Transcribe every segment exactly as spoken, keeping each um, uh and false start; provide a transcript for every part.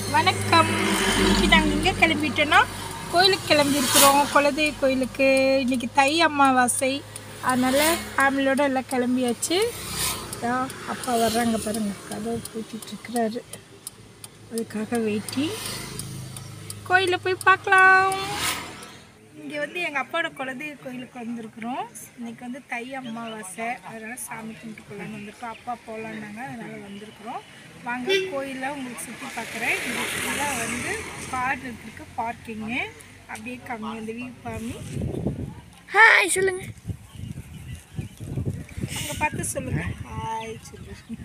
வணக்கம். இன்னைக்கு நாங்கள் எங்கே கிளம்பிட்டோன்னா கோயிலுக்கு கிளம்பியிருக்கிறோம். குலதெய்வ கோயிலுக்கு. இன்றைக்கி தை அமாவாசை, அதனால் ஃபேமிலியோடு எல்லாம் கிளம்பியாச்சு. அப்பா வர்றாங்க பாருங்கள், கதவை பூட்டிகிட்ருக்கிறாரு. அதுக்காக வெயிட்டிங். கோயிலில் போய் பார்க்கலாம். இங்கே வந்து எங்கள் அப்பாவோட குலதெய்வ கோயிலுக்கு வந்திருக்கிறோம். இன்றைக்கி வந்து தை அமாவாசை, அதனால் சாமி கும்பிட்டு போகலான்னு வந்திருக்கோம். அப்பா போகலான்னாங்க, அதனால் வந்திருக்கிறோம். வாங்க கோயிலில் உங்களுக்கு சுற்றி பார்க்குறேன். இது ஃபுல்லாக வந்து கார் இருக்கு, பார்க்கிங்கு. அப்படியே கம்மி அந்த வியூ காமி. ஹாய் சொல்லுங்கள், அங்கே பார்த்து சொல்லுங்கள். ஹாய் சொல்லுங்க.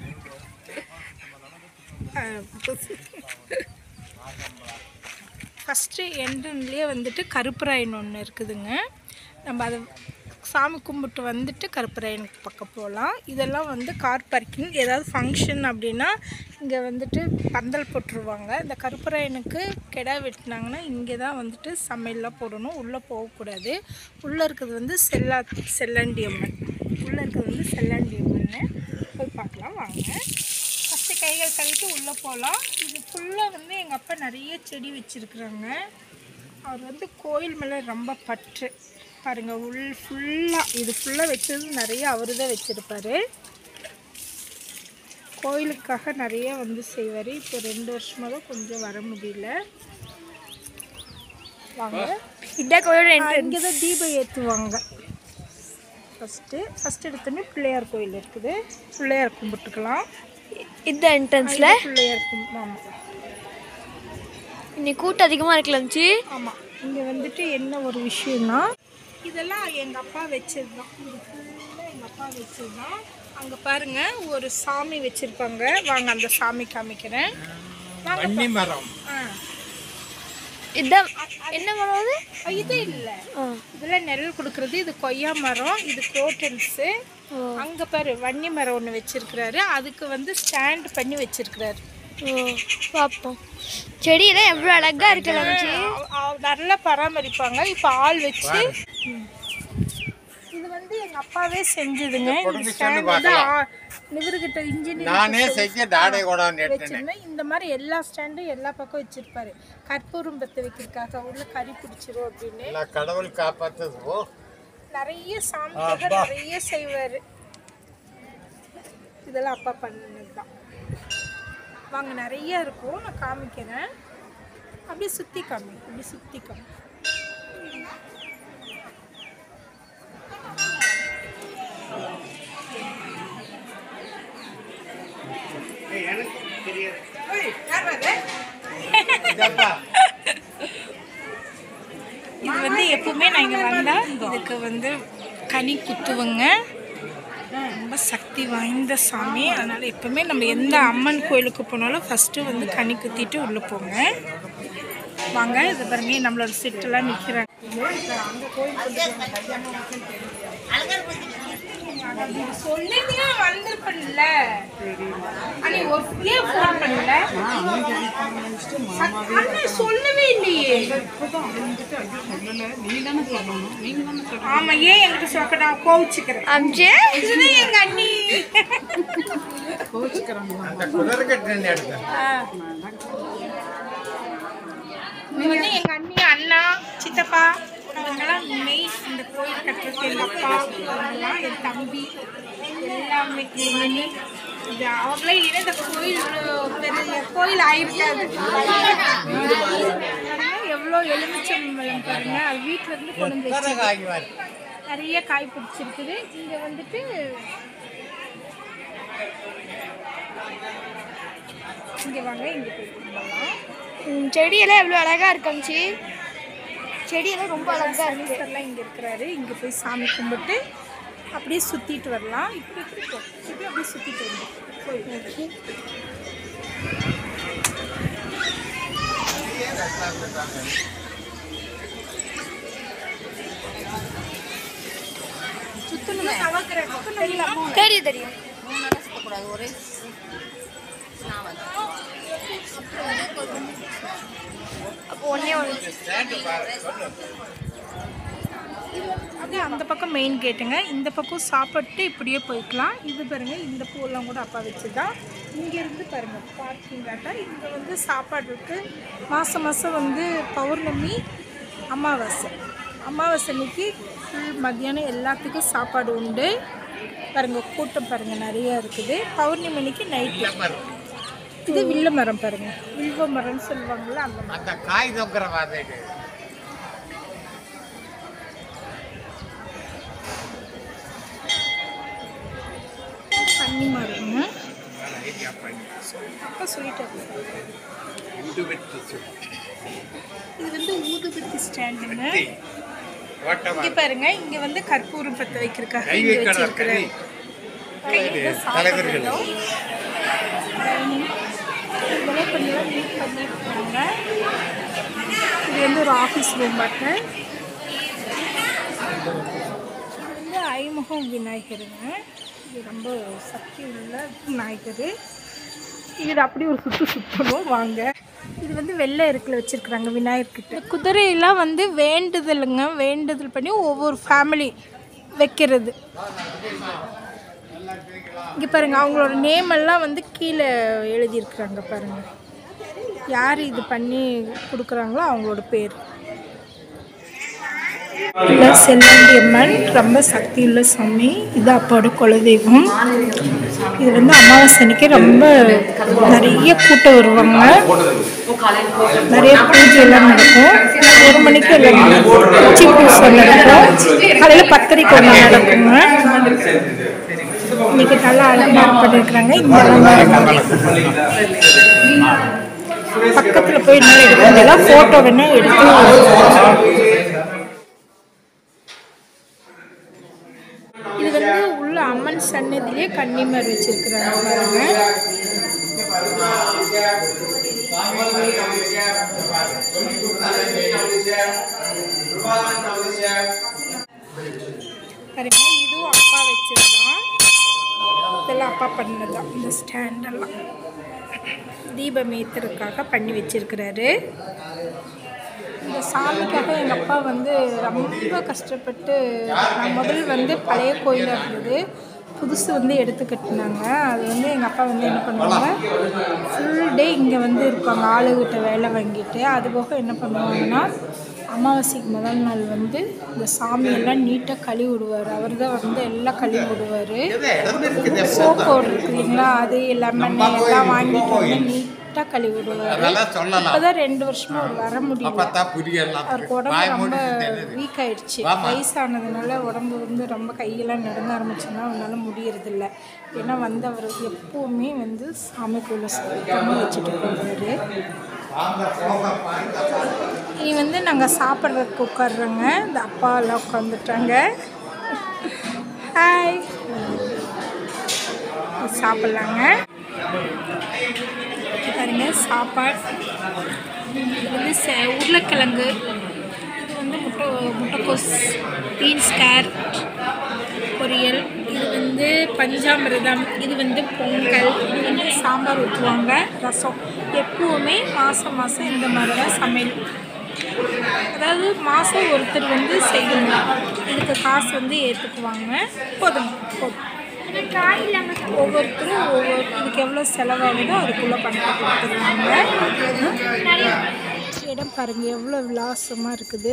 ஃபஸ்ட்டு என்ட்ரன்லேயே வந்துட்டு கருப்பராயன் ஒன்று இருக்குதுங்க. நம்ம அதை சாமி கும்பிட்டு வந்துட்டு கருப்பராயனுக்கு பக்கம் போகலாம். இதெல்லாம் வந்து கார் பார்க்கிங். ஏதாவது ஃபங்க்ஷன் அப்படின்னா இங்கே வந்துட்டு பந்தல் போட்டுருவாங்க. இந்த கருப்பராயனுக்கு கெடா வெட்டினாங்கன்னா இங்கே தான் வந்துட்டு சமையல்லாம் போடணும். உள்ளே போகக்கூடாது. உள்ளே இருக்கிறது வந்து செல்லா செல்லாண்டி அம்மன். உள்ளே இருக்கிறது வந்து செல்லாண்டி அம்மன்னு போய் பார்க்கலாம் வாங்க. ஃபஸ்ட்டு கைகள் கழுவிட்டு உள்ளே போகலாம். இது ஃபுல்லாக வந்து எங்கள் அப்பா நிறைய செடி வச்சுருக்குறாங்க. அவர் வந்து கோயில் மேலே ரொம்ப பற்று பாருங்கள். உள் ஃபுல்லாக இது ஃபுல்லாக வச்சது நிறைய அவர் தான் வச்சுருப்பார். கோயிலுக்காக நிறைய வந்து செய்வார். இப்போ ரெண்டு வருஷமாக தான் கொஞ்சம் வர முடியல. வாங்க, இதான் கோயிலோட இங்கே தான் தீபம் ஏற்றுவாங்க. ஃபஸ்ட்டு ஃபஸ்ட்டு எடுத்தோன்னே பிள்ளையார் கோயில் இருக்குது. பிள்ளையார் கும்பிட்டுக்கலாம். இந்த என்ட்ரன்ஸில் பிள்ளையார் கும் ஆமாம். இன்னைக்கு கூட்டம் அதிகமாக இருக்கலாம்ச்சி. ஆமாம். இங்கே வந்துட்டு என்ன ஒரு விஷயம்னா, இதெல்லாம் எங்கள் அப்பா வச்சது தான். இது ஃபுல்லாக எங்கள் அப்பா வச்சது தான். அங்கே பாருங்கள், ஒரு சாமி வச்சுருப்பாங்க. வாங்க அந்த சாமி காமிக்கிறேன். வன்னி மரம். ஆ, இதான் என்ன மரம் அது? இது இல்லை, இதெல்லாம் நெல் கொடுக்குறது. இது கொய்யா மரம், இது குரோட்டன்ஸு. அங்கே பாரு வன்னி மரம் ஒன்று வச்சுருக்கிறாரு. அதுக்கு வந்து ஸ்டாண்ட் பண்ணி வச்சுருக்கிறாரு. ஓ பார்ப்போம். செடியெல்லாம் எவ்வளோ அழகாக இருக்கலாம்ச்சி. நல்லா பராமரிப்பாங்க. இப்போ ஆள் வச்சு. இது வந்து எங்கள் அப்பாவே செஞ்சதுங்க. இந்த ஸ்டாண்ட் வந்து நிவர்கிட்ட இன்ஜினியர் வச்சிருந்தேன். இந்த மாதிரி எல்லா ஸ்டாண்டும் எல்லா பக்கம் வச்சிருப்பாரு. கற்பூரம் பற்ற வைக்கிறதுக்காக உள்ள கறி பிடிச்சிரும் அப்படின்னு கடவுள் காப்பாற்றுவோ. நிறைய சாமிக்காக நிறைய செய்வார். இதெல்லாம் அப்பா பண்ணது தான். வாங்க, நிறைய இருக்கும், நான் காமிக்கிறேன். அப்படியே சுற்றி காமி, அப்படியே சுற்றி காமி. இது வந்து எப்பவுமே நான் இங்கே வந்தால் இதுக்கு வந்து கனி குத்துவங்க. ரொம்ப சக்தி வாய்ந்த சாமி. அதனால் எப்பவுமே நம்ம எந்த அம்மன் கோயிலுக்கு போனாலும் ஃபஸ்ட்டு வந்து கனி குத்திட்டு உள்ளே போங்க. வாங்க, இது பாருங்க, நம்மளோட செட்டெல்லாம் நிற்கிறாங்க. சொல்லிட்டு வந்திருப்பேன்ல, சொல்லவே இல்லையே. ஆமா, ஏன் எனக்கு சொல்ல, நான் கோவிச்சுக்கிறேன். இதுதான் எங்க அண்ணி கோவிச்சுக்கிறாங்க. இது வந்து எங்க அண்ணி, அண்ணா, சித்தப்பா, அவங்கெல்லாம் மெயின் இந்த கோயில் கட்டுறதுக்கு. எங்கள் அப்பா, அவங்கெல்லாம் என் தம்பி எல்லாமே மணி. இது அவங்களே இல்லைன்னா இந்த கோயில் பெரிய கோயில் ஆயிருக்காது. எவ்வளோ எலுமிச்சம்பழம் பாருங்க. அது வீட்டில் இருந்து கொண்டு வந்து நிறைய காய் பிடிச்சிருக்குது. இங்கே வந்துட்டு இங்கே வாங்க, இங்கே போய் செடியெல்லாம் எவ்வளோ அழகாக இருக்காம்ச்சி. செடியெல்லாம் ரொம்ப அழகாக இருக்கு. எல்லாம் இங்கே இருக்கிறாரு. இங்கே போய் சாமி கும்பிட்டு அப்படியே சுற்றிட்டு வரலாம். இப்படி இப்படி போ இப்படி அப்படியே சுற்றிட்டு வரணும் கோயில். சுற்றணும். தெரியும் தெரியும். ஒரே அப்போ ஒன்றே ஒன்று. அப்படியே அந்த பக்கம் மெயின் கேட்டுங்க. இந்த பக்கம் சாப்பிட்டு இப்படியே போய்க்கலாம். இது பாருங்க, இந்த பூவெல்லாம் கூட அப்பா வச்சு தான். இங்கேருந்து பாருங்கள் பார்க்கிங் காட்டா. இங்கே வந்து சாப்பாடு இருக்குது. மாதம் மாதம் வந்து பௌர்ணமி அமாவாசை அமாவாசை அன்னைக்கு ஃபுல் மத்தியானம் எல்லாத்துக்கும் சாப்பாடு உண்டு. பாருங்கள் கூட்டம் பாருங்கள் நிறையா இருக்குது. பௌர்ணமி அன்னைக்கு நைட்டு. இது வில்ல மரம் பாருங்கள், வில்வ மரம்னு சொல்லுவாங்கள்ல அந்த மரம். அந்த காய் தொங்குற மாதிரி தண்ணி மரங்க. அப்போ சொல்லிட்டு இது வந்து ஊதுபத்தி ஸ்டாண்டுங்க. இங்கே பாருங்க, இங்கே வந்து கற்பூரம் பற்ற வைக்கிறதுக்காக இங்கே வச்சிருக்கிறேன். தலைவர்கள் இதெல்லாம் கொஞ்சம் நீட் பண்ணியிருக்காங்க. இது வந்து ஒரு ஆஃபீஸ் ரூம் பார்த்தேன். இது வந்து ஐமுகம் விநாயகருங்க. இது ரொம்ப சக்தி உள்ள விநாயகர். இது அப்படி ஒரு சுற்று சுற்றணும் வாங்க. இது வந்து வெள்ளை இருக்குல வச்சுருக்குறாங்க விநாயகர்கிட்ட. இந்த குதிரையெல்லாம் வந்து வேண்டுதலுங்க, வேண்டுதல் பண்ணி ஒவ்வொரு ஃபேமிலி வைக்கிறது. இங்கே பாருங்கள், அவங்களோட நேம் எல்லாம் வந்து கீழே எழுதியிருக்குறாங்க பாருங்கள். யார் இது பண்ணி கொடுக்குறாங்களோ அவங்களோட பேர். இல்லை செல்லாண்டி அம்மன் ரொம்ப சக்தி உள்ள சாமி. இது அப்பாவோட குலதெய்வம். இது வந்து அமாவாசை அன்னைக்கு ரொம்ப நிறைய கூட்டம் வருவாங்க. நிறைய பூஜை எல்லாம் நடக்கும். ஒரு மணிக்கு எல்லாம் உச்சி பூசை நடக்கும். காலையில் பத்தரைக்கு ஒன்றா நடக்குங்க. இன்னைக்கு நல்லா அலங்காரம் பண்ணியிருக்கிறாங்க. இந்த அலங்காரம் பக்கத்தில் போய் என்ன எடுக்க ஃபோட்டோ வேணா எடுத்து. இது வந்து உள்ள அம்மன் சன்னதிலேயே கன்னிமார் வச்சிருக்கிறாங்க பாருங்க. பாருங்க, இதுவும் அப்பா வச்சிருந்தான். இதெல்லாம் அப்பா பண்ணதான். இந்த ஸ்டாண்டெல்லாம் தீபம் ஏற்றுறதுக்காக பண்ணி வச்சிருக்கிறாரு. இந்த சாமிக்காக எங்கள் அப்பா வந்து ரொம்ப கஷ்டப்பட்டு, நான் முதல் வந்து பழைய கோயிலாக இருந்தது, புதுசு வந்து எடுத்து கட்டினாங்க. அது வந்து எங்கள் அப்பா வந்து என்ன பண்ணுவாங்க, ஃபுல் டே இங்கே வந்து இருப்பாங்க ஆளுகிட்ட வேலை வாங்கிட்டு. அதுபோக என்ன பண்ணுவாங்கன்னா அமாவாசைக்கு முதல் நாள் வந்து இந்த சாமியெல்லாம் நீட்டாக கழுவி விடுவார். அவர் தான் வந்து எல்லாம் கழுவி விடுவார். சோப் பவுடர் இருக்கு இல்லைங்களா, அது லெமன் எல்லாம் வாங்கிட்டு வந்து நீட்டாக கழுவி விடுவார். இப்போதான் ரெண்டு வருஷமாக அவர் வர முடியல. அவருக்கு உடம்பு ரொம்ப வீக் ஆயிடுச்சு. வயசானதுனால உடம்பு வந்து ரொம்ப கையெல்லாம் நடுங்க ஆரம்பிச்சுன்னா அவனால முடியறதில்ல. ஏன்னா வந்து அவர் எப்போவுமே வந்து சாமிக்குள்ள பண்ணி வச்சுட்டு போவார். இனி வந்து நாங்கள் சாப்பிட்றதுக்கு உட்காடுறோங்க. இந்த அப்பா எல்லாம் உட்காந்துட்டாங்க. ஹாய், சாப்பிட்லாங்க. பாருங்க சாப்பாடு. இது வந்து உருளைக்கிழங்கு, இது வந்து முட்டை முட்டைக்கோஸ், பீன்ஸ், கேரட் பொரியல், இது வந்து பஞ்சாமிரதம், இது வந்து பொங்கல், இது வந்து சாம்பார் ஊற்றுவாங்க, ரசம். எப்பவுமே மாதம் மாதம் இந்த மாதிரி தான் சமையல். அதாவது மாதம் ஒருத்தர் வந்து செய்யணும். இதுக்கு காசு வந்து ஏற்றுக்குவாங்க. போதும் போதும். ஒவ்வொருத்தரும் ஒவ்வொரு இதுக்கு எவ்வளோ செலவாகுதோ அதுக்குள்ளே பண்ணி கொடுத்துருவாங்க. இடம் பாருங்கள் எவ்வளோ விலாசமாக இருக்குது.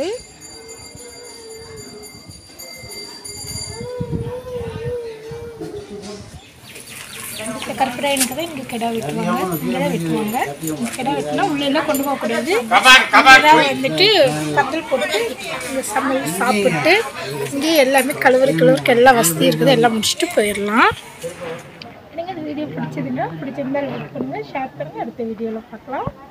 இந்த கற்பூராயனுக்கு தான் இங்கே கிடா வெட்டுவாங்க. இங்கே தான் வெட்டுவாங்க. கிடா வெட்டினா உள்ளே கொண்டு போகக்கூடாது. இங்கே வந்துட்டு பந்தல் போட்டு இங்கே சமையல் சாப்பிட்டு இங்கே எல்லாமே கழுவுற கழுவுறக்கு எல்லா வசதியும் இருக்குது. எல்லாம் முடிச்சுட்டு போயிடலாம். எனக்கு இந்த வீடியோ பிடிச்சதுன்னா பிடிச்சிருந்தா லைக் பண்ணுங்கள், ஷேர் பண்ணுங்கள். அடுத்த வீடியோவில் பார்க்கலாம்.